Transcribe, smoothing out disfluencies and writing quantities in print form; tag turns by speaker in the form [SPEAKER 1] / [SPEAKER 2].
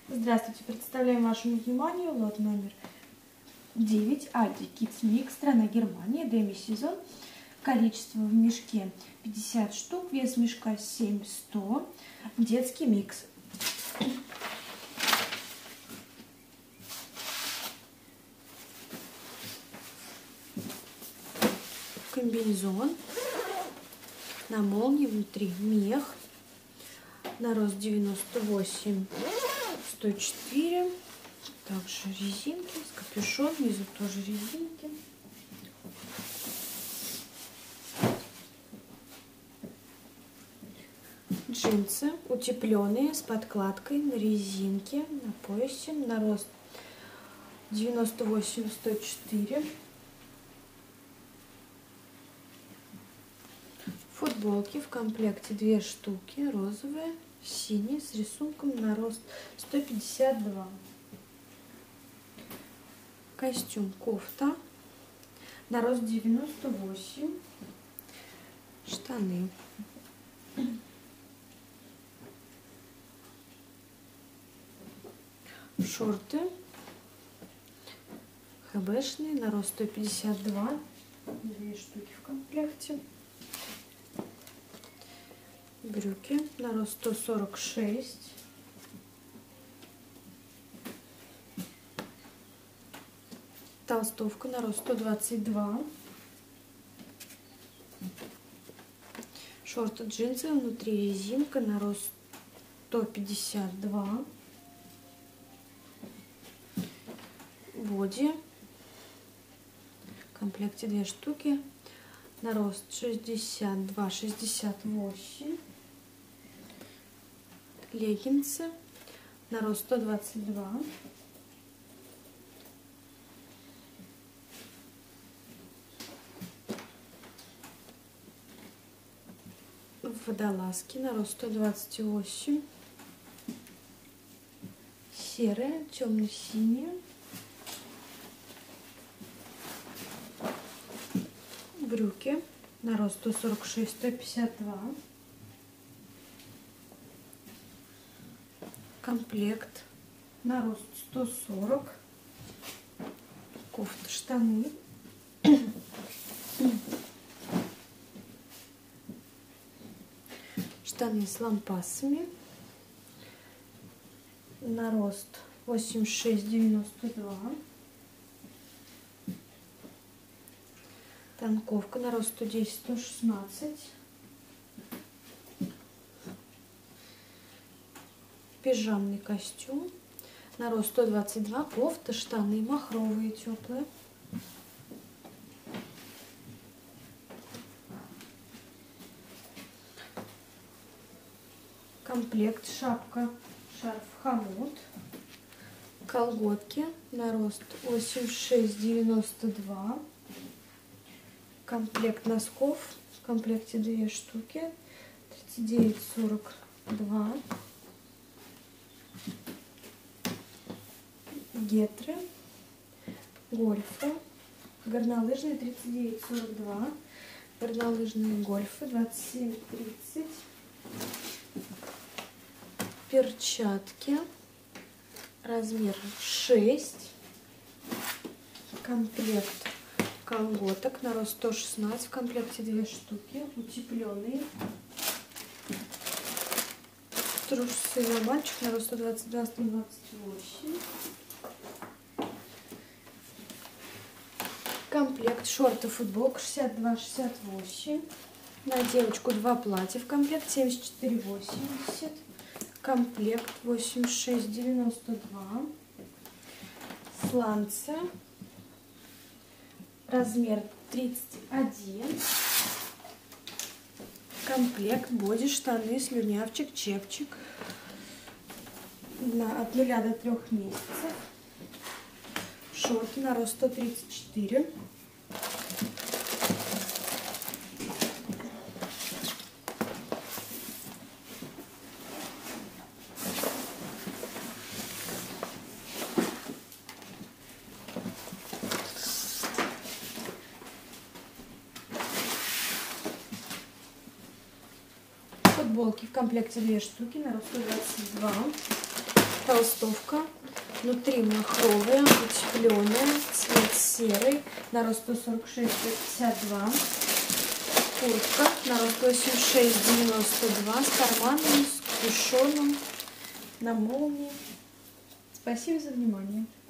[SPEAKER 1] Здравствуйте, представляем вашему вниманию лот номер 9 Aldi Kids Mix, страна Германия, демисезон. Количество в мешке 50 штук, вес мешка 700, детский микс. Комбинезон, на молнии внутри мех, на рост 98, 104, также резинки, с капюшон, внизу тоже резинки. Джинсы утепленные с подкладкой на резинке, на поясе, на рост 98, 104. Футболки в комплекте 2 штуки, розовые, синие, с рисунком на рост 152. Костюм кофта на рост 98. Штаны. Шорты хбшные на рост 152. 2 штуки в комплекте. Брюки на рост 146. Толстовка на рост 122. Шорты джинсы, внутри резинка на рост 152. Боди в комплекте 2 штуки на рост 62-68. Леггинсы на рост 122. Водолазки на рост 128. Серые, темно-синие. Брюки на рост 146-152. Комплект на рост 140. Кофта, штаны. Штаны с лампасами на рост 86-92. Танковка на рост 110-116. Пижамный костюм на рост 122. Кофта, штаны махровые, теплые. Комплект шапка, шарф, хомут. Колготки на рост 86-92. Комплект носков. В комплекте 2 штуки. 39-42. Гетры. Гольфы. Горнолыжные 39-42. Горнолыжные гольфы 27-30. Перчатки. Размер 6. Комплект колготок на рост 116. В комплекте 2 штуки. Утепленные. Трусы на мальчик на рост 122-128. Комплект шорты, футболка 62-68. На девочку 2 платья в комплект 74-80. Комплект 86-92. Сланцы. Размер 31. Комплект боди, штаны, слюнявчик, чепчик. От 0 до 3 месяцев. Шорты на рост 134. Футболки в комплекте 2 штуки на рост 122. Толстовка. Внутри махровая, утепленная, цвет серый, на рост 146-152. Куртка на рост 86-92 с карманами, с кушоном, на молнии. Спасибо за внимание.